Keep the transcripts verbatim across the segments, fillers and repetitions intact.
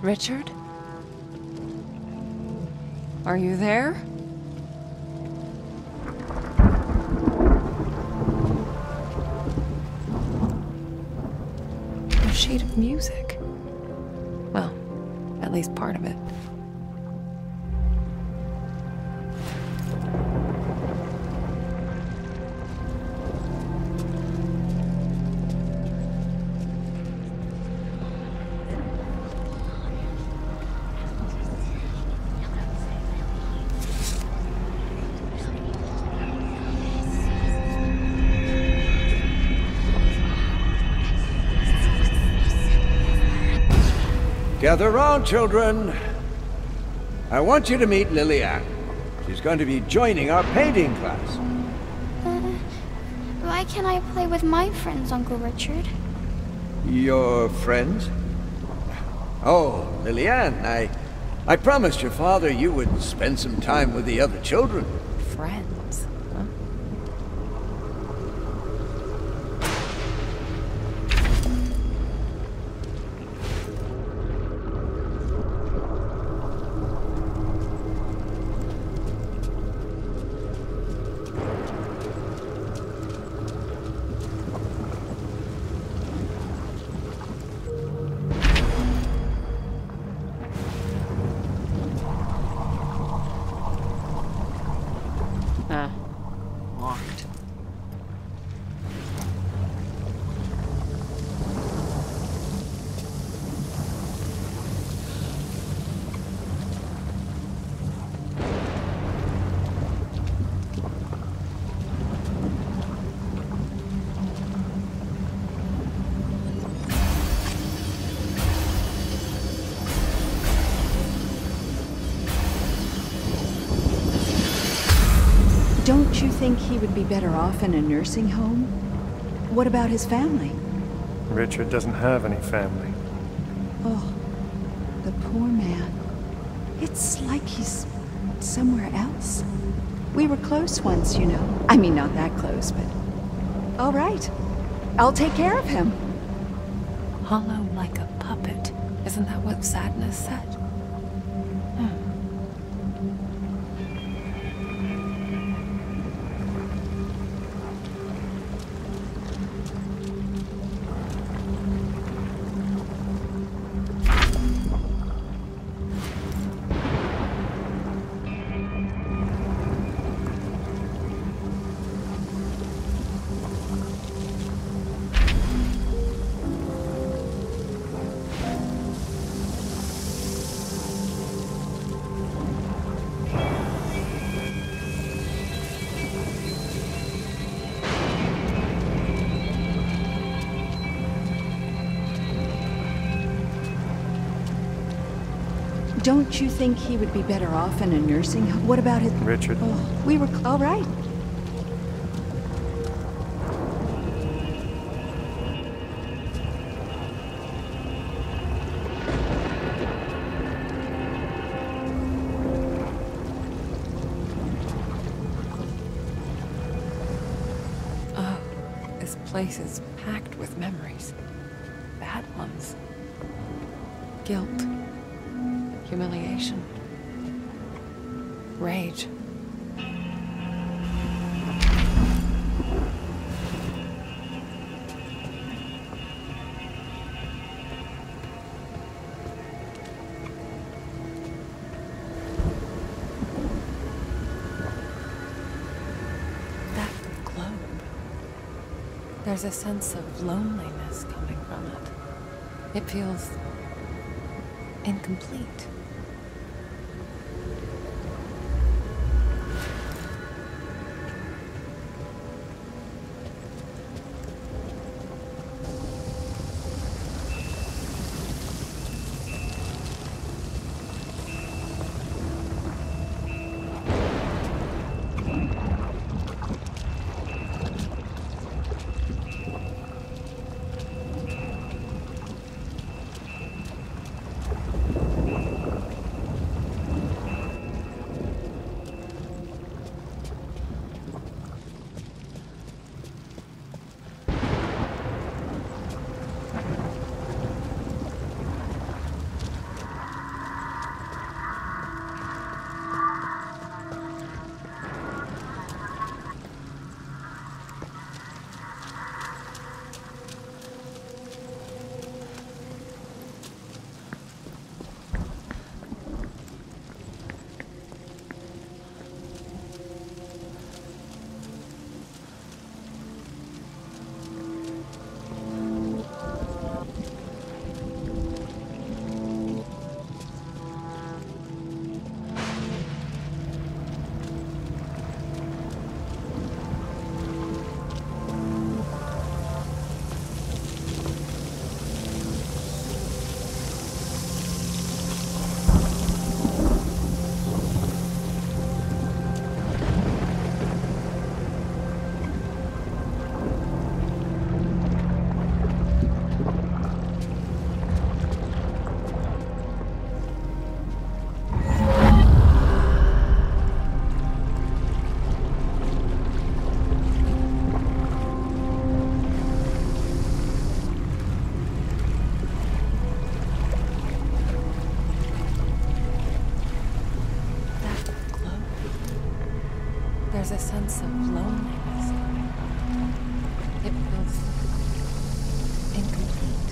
Richard? Are you there? A sheet of music. Well, at least part of it. Gather round, children. I want you to meet Lillian. She's going to be joining our painting class. Uh, why can't I play with my friends, Uncle Richard? Your friends? Oh, Lillian, I... I promised your father you would spend some time with the other children. Friends, huh? Ah, locked. Don't you think he would be better off in a nursing home? What about his family? Richard doesn't have any family. Oh, the poor man. It's like he's somewhere else. We were close once, you know. I mean, not that close, but... All right. I'll take care of him. Hollow like a puppet. Isn't that what sadness said? Hmm. Don't you think he would be better off in a nursing home? What about his... Richard. Oh, we were... All right. Oh, this place is packed with memories. Bad ones. Guilt. Humiliation. Rage. That globe. There's a sense of loneliness coming from it. It feels incomplete. There's a sense of loneliness. It feels incomplete.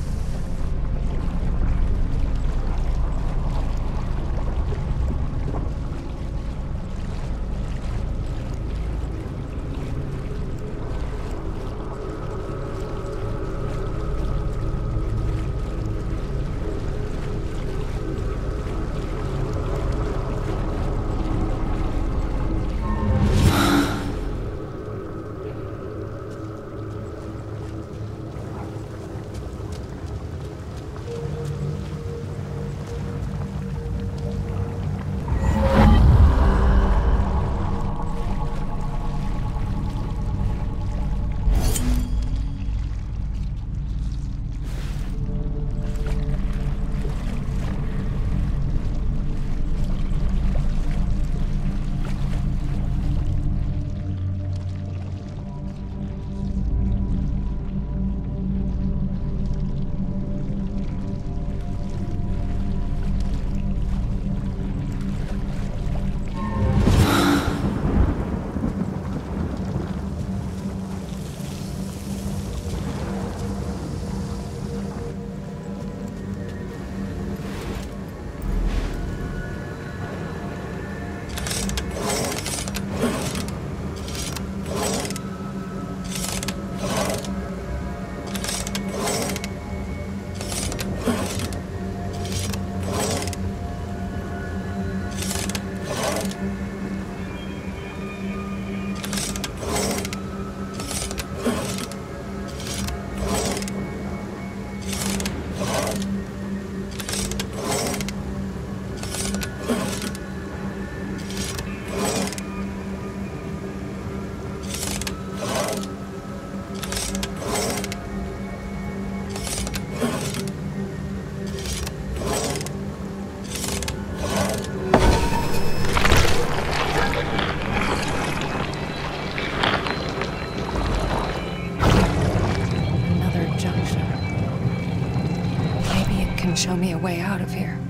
Show me a way out of here.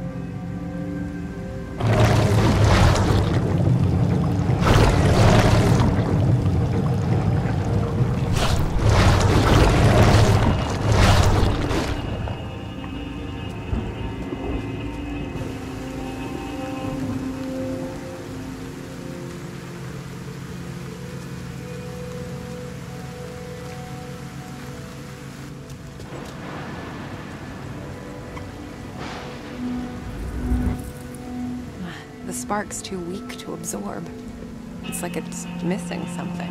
The spark's too weak to absorb. It's like it's missing something.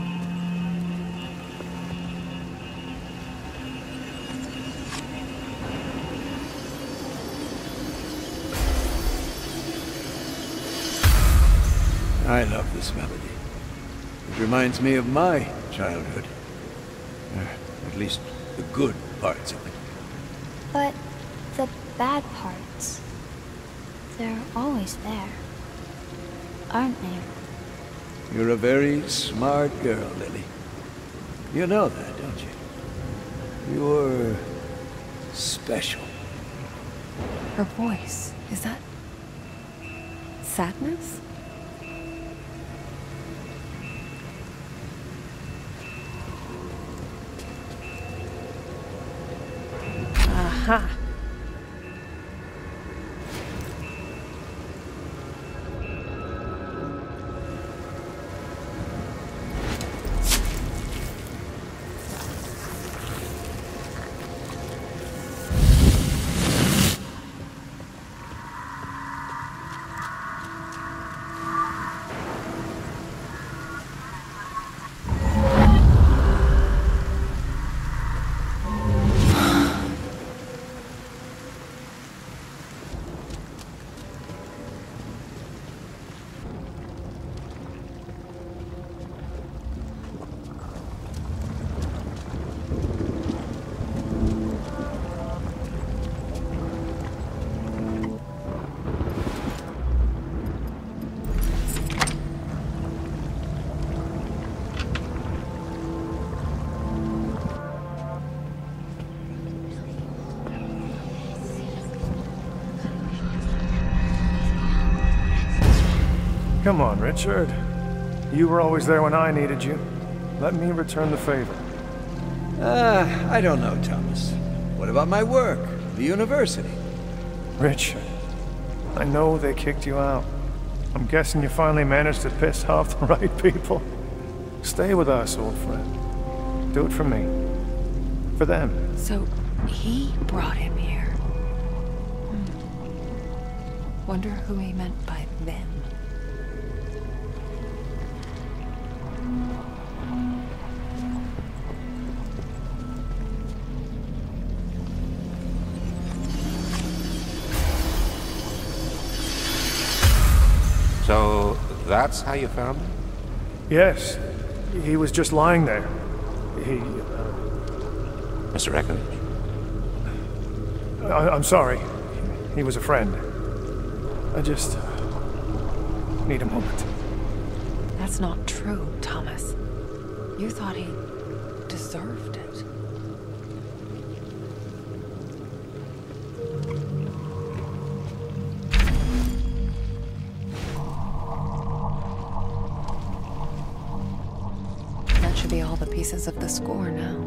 I love this melody. It reminds me of my childhood. Uh, at least the good parts of it. But the bad parts, they're always there, aren't they? You're a very smart girl, Lily. You know that, don't you? You're special. Her voice, is that sadness? Aha! Come on, Richard. You were always there when I needed you. Let me return the favor. Uh, I don't know, Thomas. What about my work? The university? Richard, I know they kicked you out. I'm guessing you finally managed to piss off the right people. Stay with us, old friend. Do it for me. For them. So, he brought him here. Hmm. Wonder who he meant by them. So, that's how you found him? Yes. He was just lying there. He... Uh, Mister Eckridge? I, I'm sorry. He was a friend. I just... need a moment. That's not true, Thomas. You thought he deserved it. That should be all the pieces of the score now.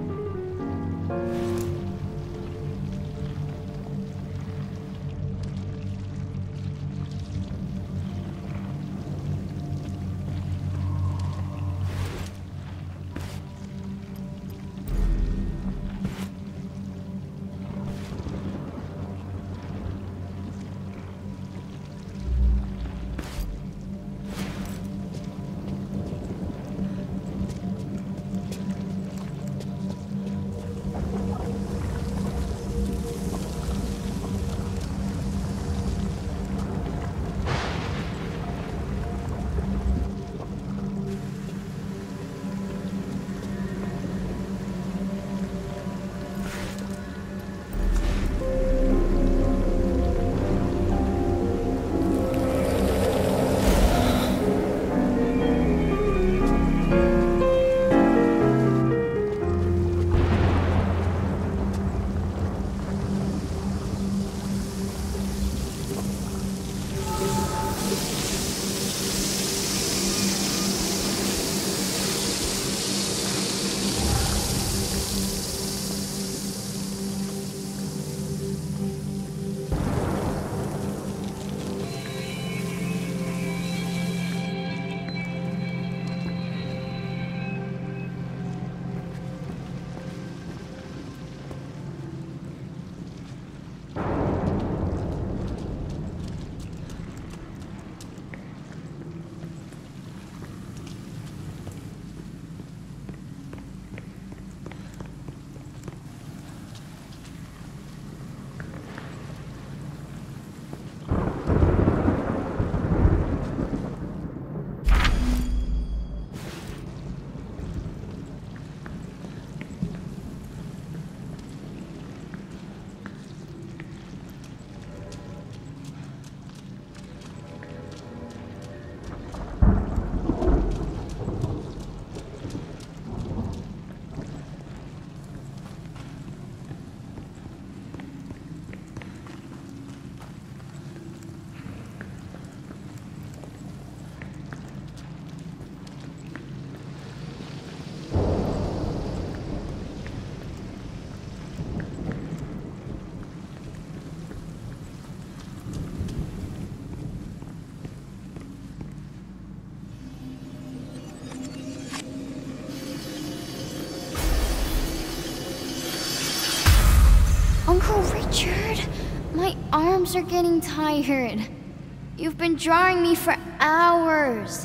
Uncle Richard, my arms are getting tired. You've been drawing me for hours.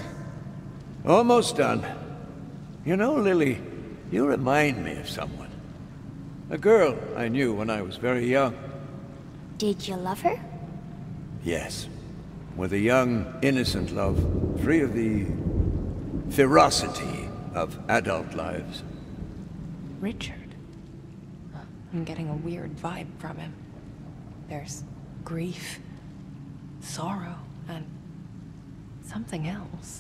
Almost done. You know, Lily, you remind me of someone. A girl I knew when I was very young. Did you love her? Yes. With a young, innocent love, free of the ferocity of adult lives. Richard. I'm getting a weird vibe from him. There's grief, sorrow, and something else.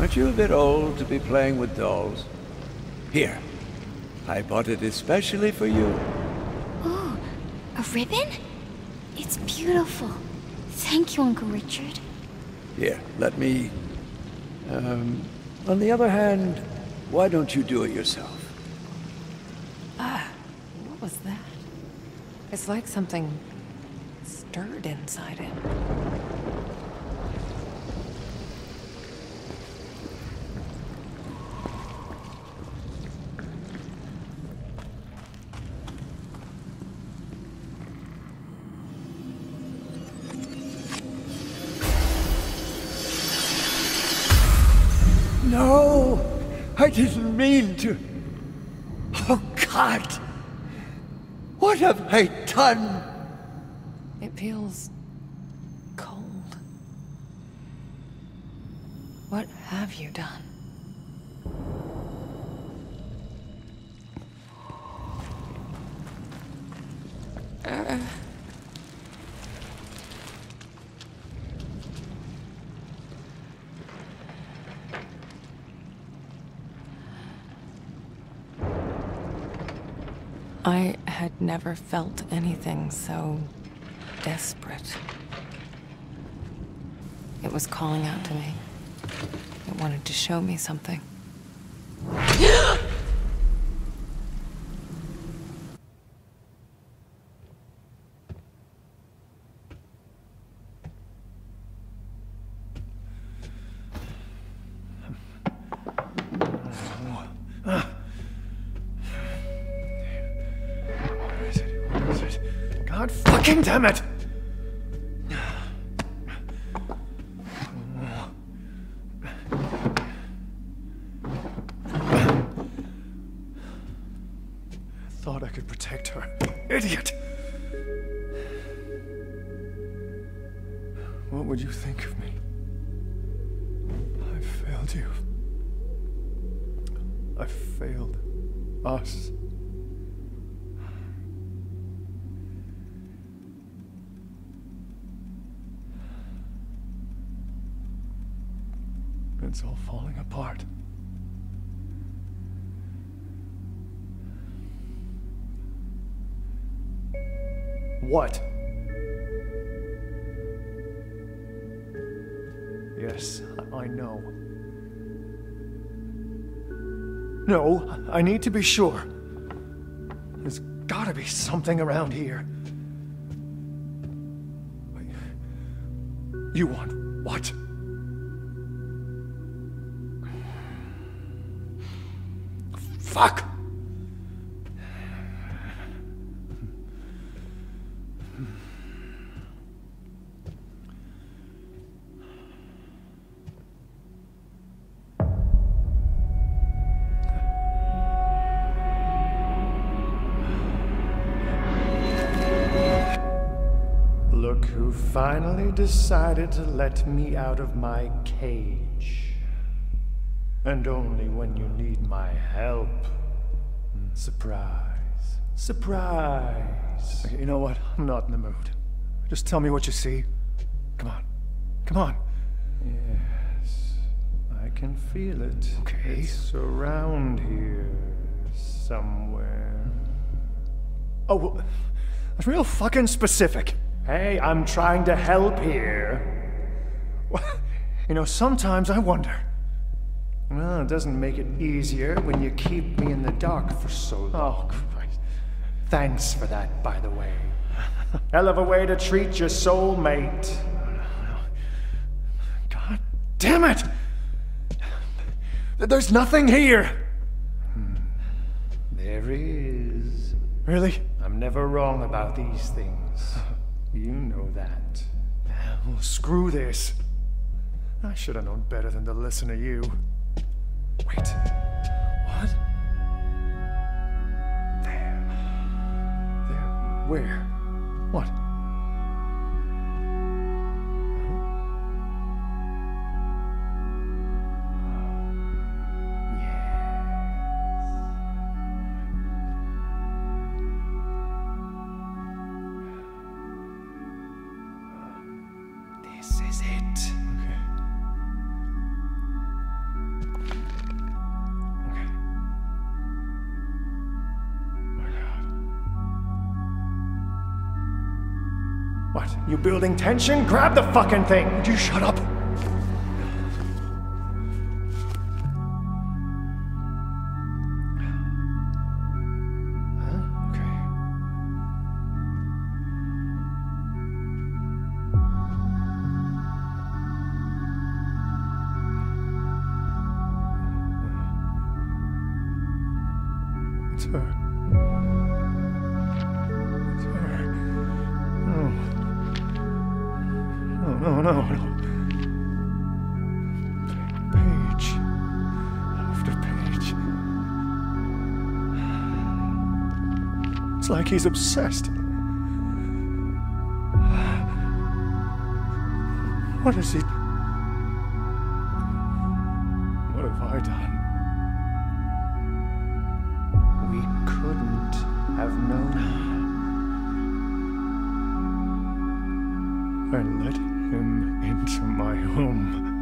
Aren't you a bit old to be playing with dolls? Here, I bought it especially for you. Oh, a ribbon? It's beautiful. Thank you, Uncle Richard. Here, let me... Um, on the other hand, why don't you do it yourself? Ah, what was that? It's like something stirred inside him. No! I didn't mean to... Oh, God! What have I done? It feels cold. What have you done? Uh. I had never felt anything so desperate. It was calling out to me. It wanted to show me something. God fucking damn it! I thought I could protect her. Idiot! What would you think of me? I failed you. I failed us. It's all falling apart. What? Yes, I, I know. No, I need to be sure. There's gotta be something around here. You want what? Fuck! Look who finally decided to let me out of my cage. And only when you need my help. Surprise. Surprise. Okay, you know what? I'm not in the mood. Just tell me what you see. Come on. Come on. Yes. I can feel it. Okay. It's around here. Somewhere. Oh, well, that's real fucking specific. Hey, I'm trying to help here. Well, you know, sometimes I wonder. Well, it doesn't make it easier when you keep me in the dark for so long. Oh, Christ. Thanks for that, by the way. Hell of a way to treat your soulmate. God damn it! There's nothing here! Hmm. There is. Really? I'm never wrong about these things. You know that. Well, screw this. I should have known better than to listen to you. Wait. What? There. There. Where? What? This is it. Okay. What? You building tension? Grab the fucking thing! Would you shut up? It's her. It's her. No. No, no, no, no. Page. After page. It's like he's obsessed. What is he? What have I done? We couldn't have known. I let him into my home.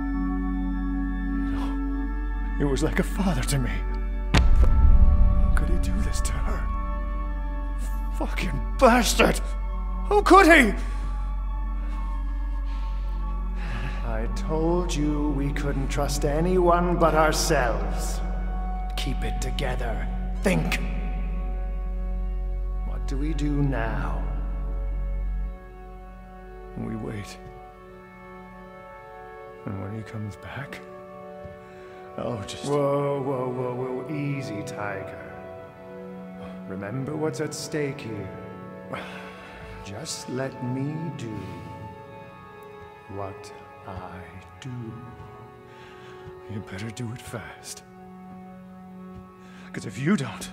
He was like a father to me. How could he do this to her? Fucking bastard! How could he? I told you we couldn't trust anyone but ourselves. Keep it together. Think. What do we do now? We wait. And when he comes back, I'll just... Whoa, whoa, whoa, whoa, easy, Tiger. Remember what's at stake here. Just let me do what I do. You better do it fast. Because if you don't,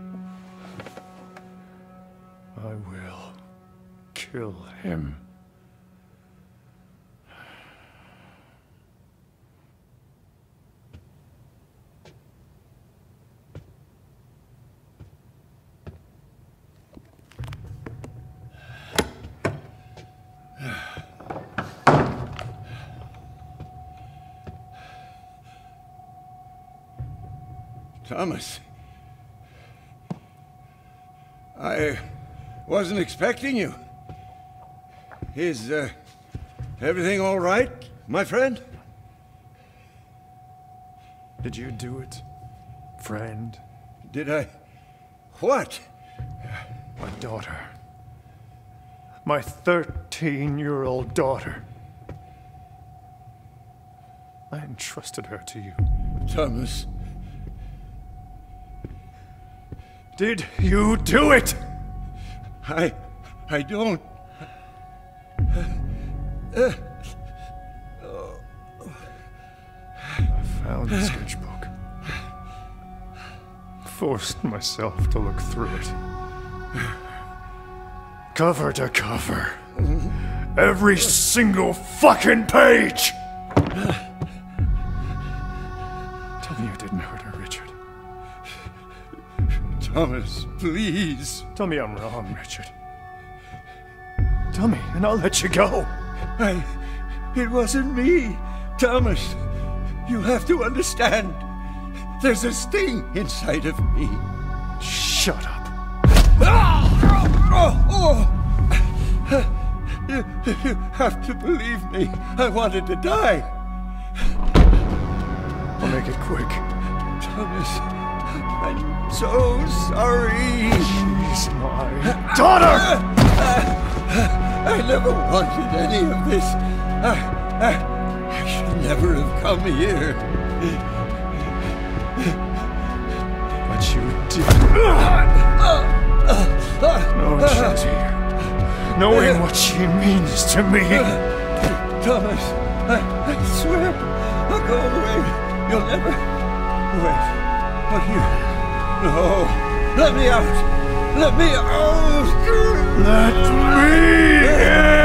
I will kill him. Thomas. I wasn't expecting you. Is, uh, everything all right, my friend? Did you do it, friend? Did I? What? My daughter. My thirteen-year-old daughter. I entrusted her to you. Thomas. Did you do it? I... I don't... Uh, uh, I found the sketchbook. Forced myself to look through it. Cover to cover. Every single fucking page! Tell me you didn't hurt her, Richard. Thomas, please. Tell me I'm wrong, Richard. Tell me, and I'll let you go. I... It wasn't me. Thomas, you have to understand. There's a sting inside of me. Shut up. Oh, oh. You, you have to believe me. I wanted to die. I'll make it quick. Thomas, I'm so sorry. She's my daughter! I never wanted any of this. I, I, I should never have come here. But you did. Knowing she's here. Knowing what she means to me. Thomas, I, I swear, I'll go away. You'll never... Wait, but you... No, let me out. Let me out. Let me in.